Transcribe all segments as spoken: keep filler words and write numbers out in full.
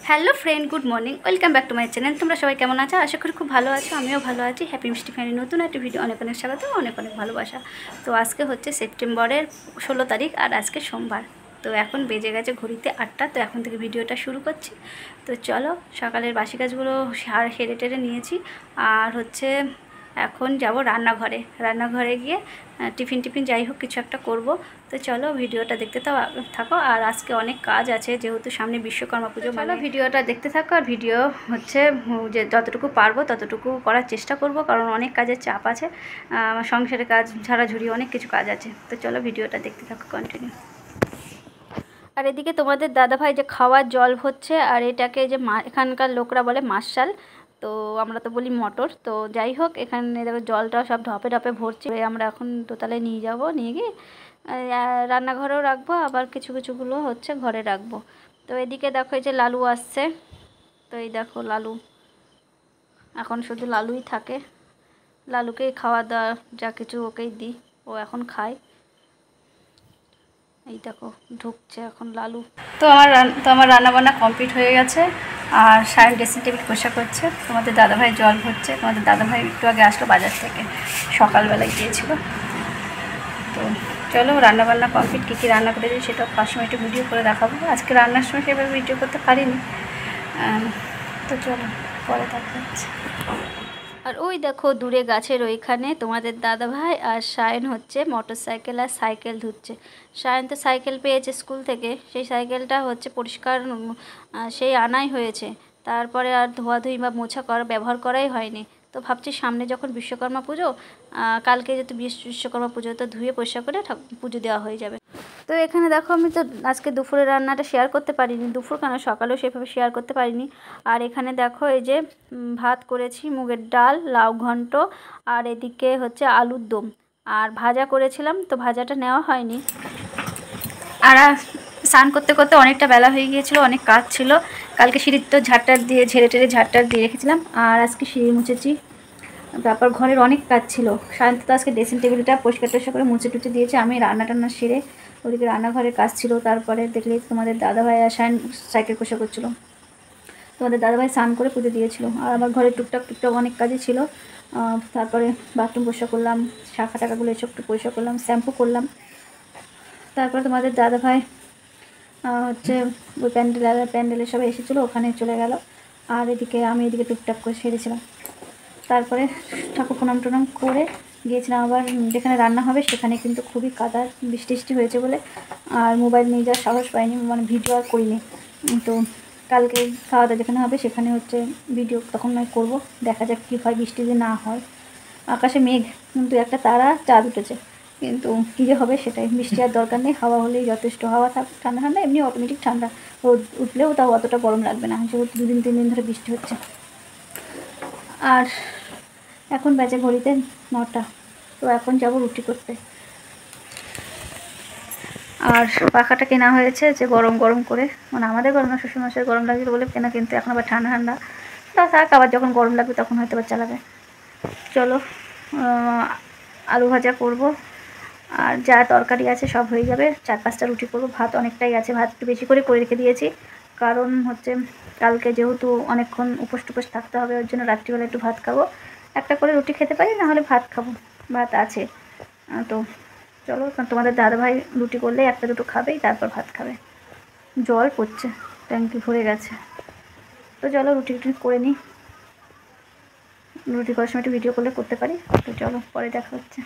Hello friend, good morning, welcome back to my channel. তোমরা সবাই কেমন আছো? আশা করি খুব ভালো আছো। আমিও ভালো আছি। হ্যাপি মিষ্টি ফ্যামিলি নতুন একটা ভিডিও অনেক অনেক স্বাগত, অনেক অনেক ভালোবাসা। তো আজকে হচ্ছে সেপ্টেম্বরের ষোলো তারিখ আর আজকে সোমবার। তো এখন বেজে গেছে ঘড়িতে আটটা। তো এখন থেকে ভিডিওটা শুরু করছি। তো চলো, সকালের বাসি কাজগুলো সেরে টেরে নিয়েছি। আর হচ্ছে এখন যাব রান্নাঘরে রান্নাঘরে গিয়ে টিফিন টিফিন যাই হোক কিছু একটা করব। তো চলো ভিডিওটা দেখতে থাকো। আর আজকে অনেক কাজ আছে, যেহেতু সামনে বিশ্বকর্মা পুজো। ভালো ভিডিওটা দেখতে থাকো। আর ভিডিও হচ্ছে যে যতটুকু পারবো ততটুকু করার চেষ্টা করব, কারণ অনেক কাজের চাপ আছে। আমার সংসারের কাজ ঝাড়াঝুড়ি অনেক কিছু কাজ আছে। তো চলো ভিডিওটা দেখতে থাকো কন্টিনিউ। আর এদিকে তোমাদের দাদাভাই যে খাওয়ার জল হচ্ছে, আর এটাকে যে এখানকার লোকরা বলে মার্শাল, তো আমরা তো বলি মটর। তো যাই হোক, এখানে দেখো জলটা সব ঢপে ঢপে ভরছে। আমরা এখন দোতলায় নিয়ে যাব, নিয়ে গিয়ে রান্নাঘরেও রাখবো, আবার কিছু কিছুগুলো হচ্ছে ঘরে রাখবো। তো এদিকে দেখো এই যে লালু আসছে। তো এই দেখো লালু, এখন শুধু লালুই থাকে। লালুকেই খাওয়া দাওয়া যা কিছু ওকেই দিই, ও এখন খায়। এই দেখো ঢুকছে এখন লালু। তো আমার তো আমার রান্নাবান্না কমপ্লিট হয়ে গেছে। আর সায়ন ড্রেসিং টেবিল পোশাক করছে। তোমাদের দাদাভাই জল ভরছে। তোমাদের দাদাভাই একটু আগে আসলো বাজার থেকে, সকালবেলায় গিয়েছিল। তো চলো রান্নাবান্না কমপ্লিট। কী কী রান্না করেছি সেটা ফার্স্ট সময় একটু ভিডিও করে দেখাবো। আজকে রান্নার সময় সেভাবে ভিডিও করতে পারিনি। তো চলো পরে দেখা হচ্ছে। আর ওই দেখো দূরে গাছের ওইখানে তোমাদের দাদাভাই আর সায়ন হচ্ছে মোটর সাইকেল আর সাইকেল ধুচ্ছে। সায়ন তো সাইকেল পেয়েছে স্কুল থেকে, সেই সাইকেলটা হচ্ছে পরিষ্কার সেই আনাই হয়েছে, তারপরে আর ধোয়াধুয়ি বা মোছা করা ব্যবহার করাই হয়নি। তো ভাবছি সামনে যখন বিশ্বকর্মা পুজো, কালকে যেহেতু বিশ্বকর্মা পুজো, তো ধুয়ে পরিষ্কার করে পুজো দেওয়া হয়ে যাবে। তো এখানে দেখো আমি তো আজকে দুপুরের রান্নাটা শেয়ার করতে পারিনি, দুপুর কেন সকালেও সেভাবে শেয়ার করতে পারিনি। আর এখানে দেখো এই যে ভাত করেছি, মুগের ডাল, লাউ ঘন্ট, আর এদিকে হচ্ছে আলুর দম, আর ভাজা করেছিলাম, তো ভাজাটা নেওয়া হয়নি। আর স্নান করতে করতে অনেকটা বেলা হয়ে গিয়েছিলো, অনেক কাজ ছিল। কালকে সিঁড়ির তো ঝাড়টার দিয়ে ঝেড়ে টেড়ে ঝাড়টার দিয়ে রেখেছিলাম, আর আজকে সিঁড়ি মুছেছি। তারপর ঘরের অনেক কাজ ছিল। শান্ত তো আজকে ড্রেসিং টেবিলটা পরিষ্কার টরিষ্কার করে মুছে টুচে দিয়েছে। আমি রান্না টান্না সেরে ওদিকে রান্নাঘরের কাজ ছিল। তারপরে দেখলে তোমাদের দাদাভাই আর শায়ন সাইকেল কষা করছিলো। তোমাদের দাদাভাই স্নান করে পুজো দিয়েছিল। আর আমার ঘরে টুকটাক টুকটাক অনেক কাজই ছিল। তারপরে বাথরুম পরিষ্কার করলাম, শাখা টাকাগুলো এসব একটু পরিষ্কার করলাম, শ্যাম্পু করলাম। তারপরে তোমাদের দাদাভাই হচ্ছে ওই প্যান্ডেল প্যান্ডেলের সবাই এসেছিলো, ওখানে চলে গেল। আর এদিকে আমি এদিকে টুকটাক করে সেরেছিলাম। তারপরে ঠাকুর প্রণাম টনাম করে গিয়েছিলাম আবার যেখানে রান্না হবে, সেখানে কিন্তু খুবই কাদা বৃষ্টি বৃষ্টি হয়েছে বলে আর মোবাইল নিয়ে যাওয়ার সাহস পাইনি, মানে ভিডিও আর করিনি। তো কালকে খাওয়া দাওয়া যেখানে হবে সেখানে হচ্ছে ভিডিও তখন নয় করবো, দেখা যাক কী হয়, বৃষ্টি যে না হয়। আকাশে মেঘ, কিন্তু একটা তারা চাঁদ উঠেছে, কিন্তু কী যে হবে সেটাই। বৃষ্টি আর দরকার নেই, হাওয়া হলেই যথেষ্ট। হাওয়া থাক ঠান্ডা ঠান্ডা, এমনি অটোমেটিক ঠান্ডা, রোদ উঠলেও তাও অতটা গরম লাগবে না, যেহেতু দুদিন তিন দিন ধরে বৃষ্টি হচ্ছে। আর এখন বাজে ঘড়িতে নটা। তো এখন যাব রুটি করতে। আর পাখাটা কেনা হয়েছে যে গরম গরম করে, মানে আমাদের গরম না, শ্বশুরমশাই গরম লাগছিল বলে কেনা, কিন্তু এখন আবার ঠান্ডা ঠান্ডা। তা থাক, আবার যখন গরম লাগবে তখন হয়তো আবার চালাবে। চলো আলু ভাজা করব, আর যা তরকারি আছে সব হয়ে যাবে। চার পাঁচটা রুটি করবো। ভাত অনেকটাই আছে, ভাত একটু বেশি করে করে রেখে দিয়েছি, কারণ হচ্ছে কালকে যেহেতু অনেকক্ষণ উপোস টুপোস থাকতে হবে, ওর জন্য রাত্রিবেলা একটু ভাত খাবো। একটা করে রুটি খেতে পারি, না হলে ভাত খাবো, ভাত আছে। তো চলো, তোমাদের দাদাভাই রুটি করলে একটা দুটো খাবেই, তারপর ভাত খাবে। জল পড়ছে, ট্যাঙ্কি ভরে গেছে। তো চলো রুটি রুটি করে নিই, রুটি করার সময় একটু ভিডিও করলে করতে পারি। তো চলো পরে দেখা হচ্ছে।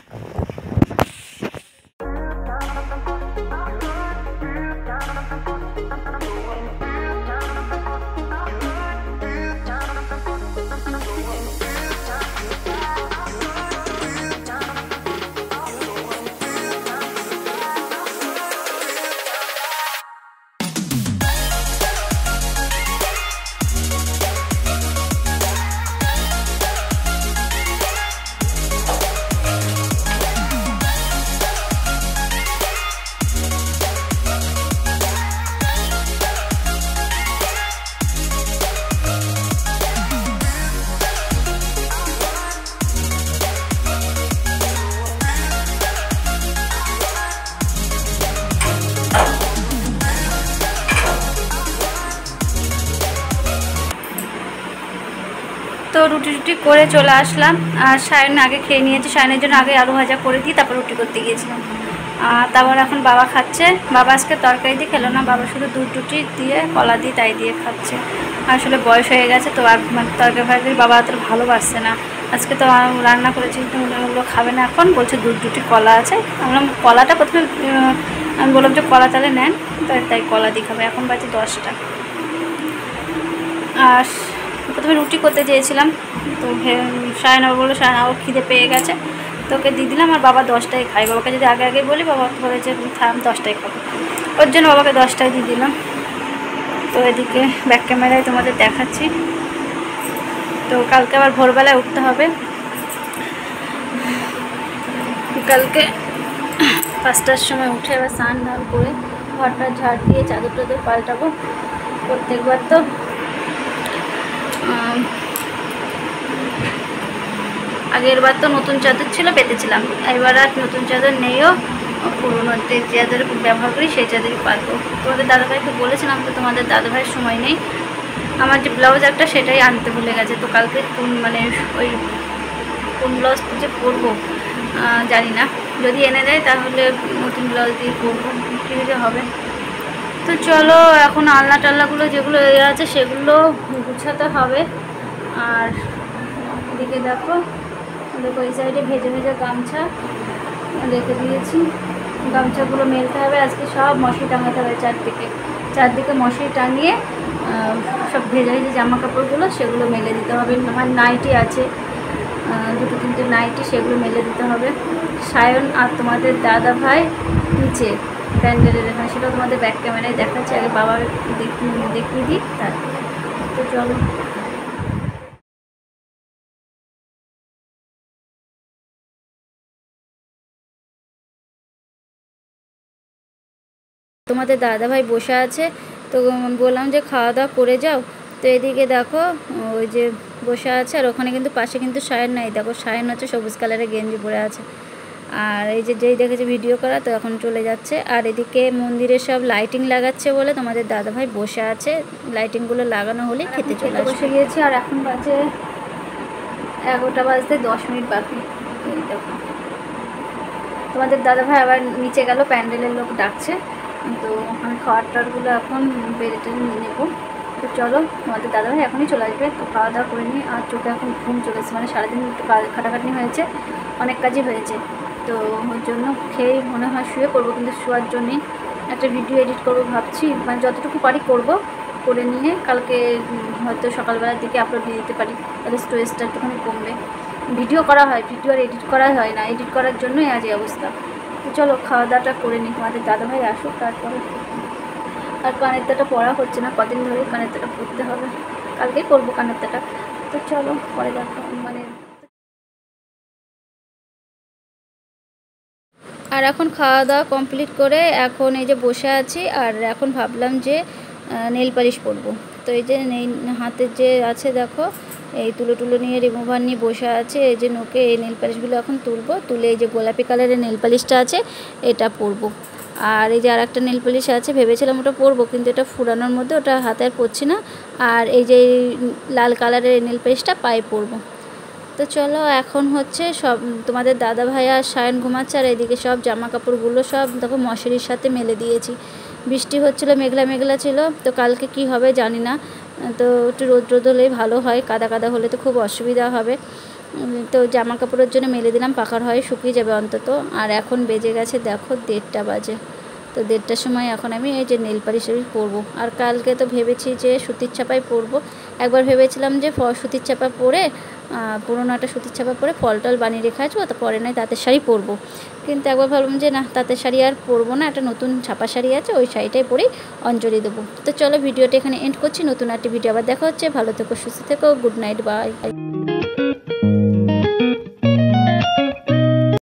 তো রুটি রুটি করে চলে আসলাম। আর সায়ন আগে খেয়ে নিয়েছে, সায়নের জন্য আগে আলু ভাজা করে দিই, তারপর রুটি করতে গিয়েছিলাম। আর তারপর এখন বাবা খাচ্ছে। বাবা আজকে তরকারি দিয়ে খেলো না, বাবা শুধু দুধ রুটি দিয়ে কলা দিয়ে তাই দিয়ে খাচ্ছে। আসলে বয়স হয়ে গেছে তো, আর মানে তরকারি ফরকারি বাবা অত ভালোবাসছে না। আজকে তো রান্না করেছি, কিন্তু ওগুলো খাবে না, এখন বলছে দুধ রুটি কলা আছে। আমরা কলাটা প্রথমে আমি বললাম যে কলা তাহলে নেন, তাই তাই কলা দিয়ে খাবে। এখন বাজে দশটা। আর প্রথমে রুটি করতে চেয়েছিলাম, তো সায়ন বললো সায়ন ও খিদে পেয়ে গেছে, তোকে দিয়ে দিলাম। আর বাবা দশটায় খাই, বাবাকে যদি আগে আগে বলি বাবা বলে যে থাম দশটায় খাবো, ওর জন্য বাবাকে দশটায় দিয়ে দিলাম। তো এদিকে ব্যাক ক্যামেরায় তোমাদের দেখাচ্ছি। তো কালকে আবার ভোরবেলায় উঠতে হবে, কালকে পাঁচটার সময় উঠে এবার স্নান ধান করে ঘরটা ঝাড় দিয়ে চাদর টাদর পাল্টাবো। প্রত্যেকবার তো আগের বার তো নতুন চাদর ছিল পেতেছিলাম, এবার আর নতুন চাদর নেইও, পুরোনো যে চাদর ব্যবহার করি সেই চাদরই পাতবো। তোমাদের দাদাভাইকে বলেছিলাম, তো তোমাদের দাদাভাইয়ের সময় নেই। আমার যে ব্লাউজ একটা সেটাই আনতে ভুলে গেছে, তো কালকে কোন মানে ওই কোন ব্লাউজ যে পরবো জানি না, যদি এনে দেয় তাহলে নতুন ব্লাউজ দিয়ে পরবো, কী যে হবে। তো চলো এখন আলনা টাল্লাগুলো যেগুলো এ আছে সেগুলো গুছাতে হবে। আর এদিকে দেখো দেখো এই সাইডে ভেজে ভেজে গামছা রেখে দিয়েছি, গামছাগুলো মেলতে হবে আজকে, সব মশারি টাঙাতে হবে চারদিকে, চারদিকে মশারি টাঙিয়ে সব ভেজে ভেজে জামা কাপড়গুলো সেগুলো মেলে দিতে হবে। আমার নাইটি আছে দুটো তিনটে নাইটি, সেগুলো মেলে দিতে হবে। সায়ন আর তোমাদের দাদা ভাই নিচে প্যান্ডেলের এখানে, সেটা তোমাদের ব্যাক ক্যামেরায় দেখাচ্ছে, আগে বাবা দেখিয়ে দিই তার। তো চলো তোমাদের দাদাভাই বসে আছে, তো বললাম যে খাওয়া দাওয়া করে যাও। তো এদিকে দেখো ওই যে বসে আছে, আর ওখানে কিন্তু পাশে কিন্তু সায়ন নাই, দেখো সায়ন হচ্ছে সবুজ কালারের গেঞ্জি পরে আছে। আর এই যে যেই দেখেছে ভিডিও করা, তো এখন চলে যাচ্ছে। আর এদিকে মন্দিরে সব লাইটিং লাগাচ্ছে বলে তোমাদের দাদাভাই বসে আছে, লাইটিংগুলো লাগানো হলে খেতে চলে বসে গিয়েছি। আর এখন বাজে এগারোটা বাজতে দশ মিনিট বাকি। দেখো তোমাদের দাদাভাই আবার নিচে গেল, প্যান্ডেলের লোক ডাকছে, তো আমি খাওয়ার টাওয়ারগুলো এখন বেড়ে টেনে নিয়ে নেবো। তো চলো তোমাদের দাদাভাই এখনই চলে আসবে, তো খাওয়া দাওয়া করে নিই। আর চোখে এখন ঘুম চলেছে, মানে সারাদিন একটু খাটাখাটনি হয়েছে, অনেক কাজই হয়েছে, তো ওর জন্য খেয়ে মনে হয় শুয়ে পড়বো। কিন্তু শোয়ার জন্যই একটা ভিডিও এডিট করবো ভাবছি, মানে যতটুকু পারি করব, করে নিয়ে কালকে হয়তো সকালবেলার দিকে আপলোড দিয়ে দিতে পারি, তাহলে স্টোরেজটা একটুখানি কমবে। ভিডিও করা হয়, ভিডিও আর এডিট করা হয় না, এডিট করার জন্যই আজ এই অবস্থা। তো চলো খাওয়া দাওয়াটা করে নিই, তোমাদের দাদাভাই আসুক তারপরে। আর কানের তাটা পড়া হচ্ছে না, কদিন ধরে কানের তাটা পড়তে হবে, কালকেই করবো কানের তাটা। তো চলো পরে দেখো মানে। আর এখন খাওয়া দাওয়া কমপ্লিট করে এখন এই যে বসে আছি, আর এখন ভাবলাম যে নেল পালিশ পরবো। তো এই যে নেই হাতের যে আছে দেখো, এই তুলো টুলো নিয়ে রিমুভার নিয়ে বসে আছে, এই যে নোকে এই নেল পালিশগুলো এখন তুলবো, তুলে এই যে গোলাপি কালারের নেল পালিশটা আছে এটা পরবো। আর এই যে আর একটা নেল পালিশ আছে, ভেবেছিলাম ওটা পরবো, কিন্তু এটা ফুরানোর মধ্যে ওটা হাতে আর পরছি না। আর এই যে লাল কালারের নেল পালিশটা পায়ে পরবো। তো চলো এখন হচ্ছে সব তোমাদের দাদা ভাই আর সায়ন ঘুমাচ্ছে, আর এদিকে সব জামা কাপড়গুলো সব দেখো মশারির সাথে মেলে দিয়েছি। বৃষ্টি হচ্ছিলো, মেঘলা মেঘলা ছিল, তো কালকে কি হবে জানি না, তো একটু রোদ রোদ হলেই ভালো হয়, কাদা কাদা হলে তো খুব অসুবিধা হবে। তো জামা কাপড়ের জন্য মেলে দিলাম, পাখার হয় শুকিয়ে যাবে অন্তত। আর এখন বেজে গেছে দেখো দেড়টা বাজে, তো দেড়টার সময় এখন আমি এই যে নেল পালিশ পরবো। আর কালকে তো ভেবেছি যে সুতির ছাপায় পরবো, একবার ভেবেছিলাম যে সুতির ছাপা পরে পুরোনো একটা সুতির ছাপা পরে ফল টল বানিয়ে রেখে আসবো, তো পরে নয় তাঁতের শাড়ি পরবো। কিন্তু একবার ভাবলাম যে না, তাঁতের শাড়ি আর পরবো না, একটা নতুন ছাপা শাড়ি আছে ওই শাড়িটাই পরেই অঞ্জলি দেবো। তো চলো ভিডিওটা এখানে এন্ড করছি, নতুন একটি ভিডিও আবার দেখা হচ্ছে, ভালো থেকো সুস্থ থেকো, গুড নাইট, বাই।